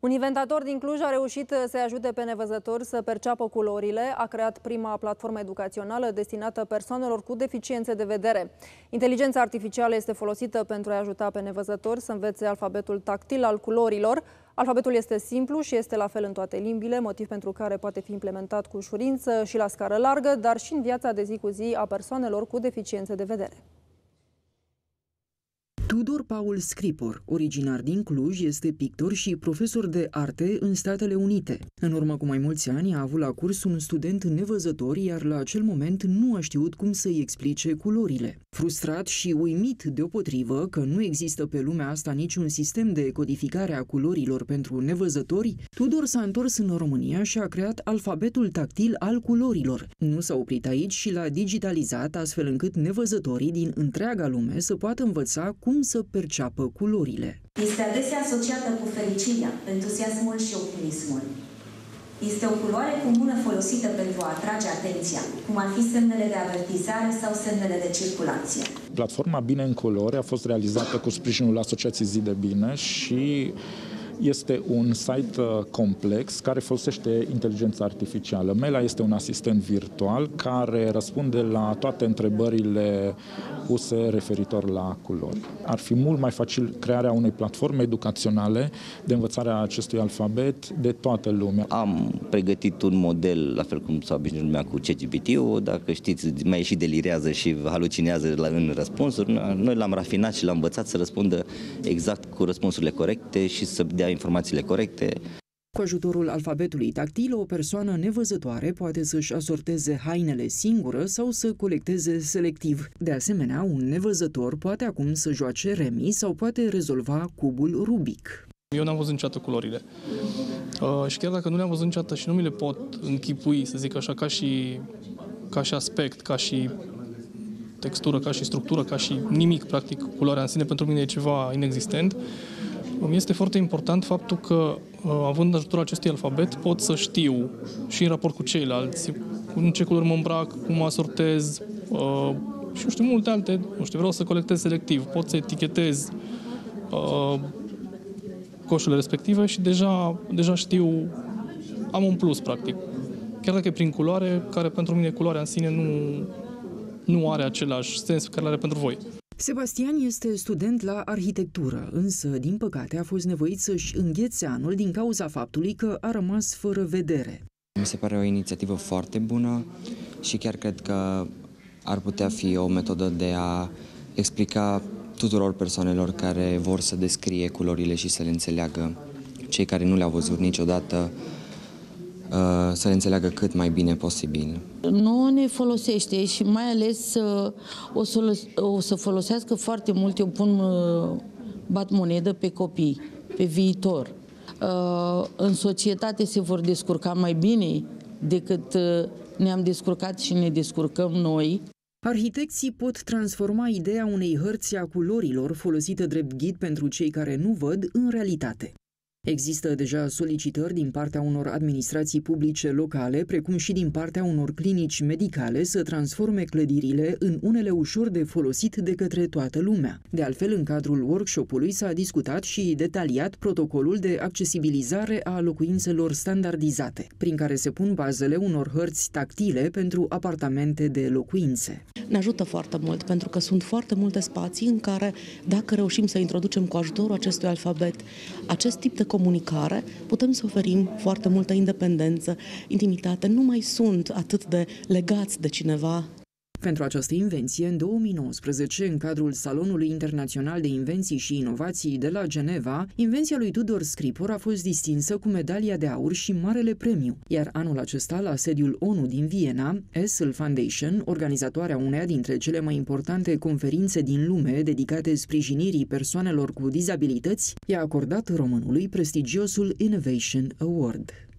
Un inventator din Cluj a reușit să ajute pe nevăzători să perceapă culorile, a creat prima platformă educațională destinată persoanelor cu deficiențe de vedere. Inteligența artificială este folosită pentru a ajuta pe nevăzători să învețe alfabetul tactil al culorilor. Alfabetul este simplu și este la fel în toate limbile, motiv pentru care poate fi implementat cu ușurință și la scară largă, dar și în viața de zi cu zi a persoanelor cu deficiențe de vedere. Tudor Paul Scripor, originar din Cluj, este pictor și profesor de arte în Statele Unite. În urmă cu mai mulți ani a avut la curs un student nevăzător, iar la acel moment nu a știut cum să-i explice culorile. Frustrat și uimit deopotrivă că nu există pe lumea asta niciun sistem de codificare a culorilor pentru nevăzători, Tudor s-a întors în România și a creat alfabetul tactil al culorilor. Nu s-a oprit aici și l-a digitalizat astfel încât nevăzătorii din întreaga lume să poată învăța cum să perceapă culorile. Este adesea asociată cu fericirea, entuziasmul și optimismul. Este o culoare comună folosită pentru a atrage atenția, cum ar fi semnele de avertizare sau semnele de circulație. Platforma Bine în Culori a fost realizată cu sprijinul Asociației Zi de Bine și este un site complex care folosește inteligența artificială. Mela este un asistent virtual care răspunde la toate întrebările puse referitor la culori. Ar fi mult mai facil crearea unei platforme educaționale de învățare a acestui alfabet de toată lumea. Am pregătit un model, la fel cum s-a obișnuit lumea cu ChatGPT-ul, dacă știți, mai și delirează și halucinează în răspunsuri. Noi l-am rafinat și l-am învățat să răspundă exact cu răspunsurile corecte și să dea informațiile corecte. Cu ajutorul alfabetului tactil, o persoană nevăzătoare poate să-și asorteze hainele singură sau să colecteze selectiv. De asemenea, un nevăzător poate acum să joace remi sau poate rezolva cubul Rubik. Eu n-am văzut niciodată culorile. Și chiar dacă nu le-am văzut niciodată și nu mi le pot închipui, să zic așa, ca și aspect, ca și textură, ca și structură, ca și nimic, practic, culoarea în sine pentru mine e ceva inexistent. Este foarte important faptul că, având ajutorul acestui alfabet, pot să știu și în raport cu ceilalți, în ce culori mă îmbrac, cum mă asortez și, multe alte. Vreau să colectez selectiv, pot să etichetez coșurile respective și deja știu, am un plus, practic. Chiar dacă e prin culoare, care pentru mine culoarea în sine nu are același sens pe care l-are pentru voi. Sebastian este student la arhitectură, însă, din păcate, a fost nevoit să-și înghețe anul din cauza faptului că a rămas fără vedere. Mi se pare o inițiativă foarte bună și chiar cred că ar putea fi o metodă de a explica tuturor persoanelor care vor să descrie culorile și să le înțeleagă, cei care nu le-au văzut niciodată, să le înțeleagă cât mai bine posibil. Nu ne folosește și mai ales o să folosească foarte mult, eu bat monedă pe copii, pe viitor. În societate se vor descurca mai bine decât ne-am descurcat și ne descurcăm noi. Arhitecții pot transforma ideea unei hărți a culorilor folosită drept ghid pentru cei care nu văd în realitate. Există deja solicitări din partea unor administrații publice locale, precum și din partea unor clinici medicale să transforme clădirile în unele ușor de folosit de către toată lumea. De altfel, în cadrul workshop-ului s-a discutat și detaliat protocolul de accesibilizare a locuințelor standardizate, prin care se pun bazele unor hărți tactile pentru apartamente de locuințe. Ne ajută foarte mult, pentru că sunt foarte multe spații în care, dacă reușim să introducem cu ajutorul acestui alfabet acest tip de comunicare, putem să oferim foarte multă independență, intimitate, nu mai sunt atât de legați de cineva. Pentru această invenție, în 2019, în cadrul Salonului Internațional de Invenții și Inovații de la Geneva, invenția lui Tudor Scripor a fost distinsă cu medalia de aur și Marele Premiu. Iar anul acesta, la sediul ONU din Viena, Essl Foundation, organizatoarea uneia dintre cele mai importante conferințe din lume dedicate sprijinirii persoanelor cu dizabilități, i-a acordat românului prestigiosul Innovation Award.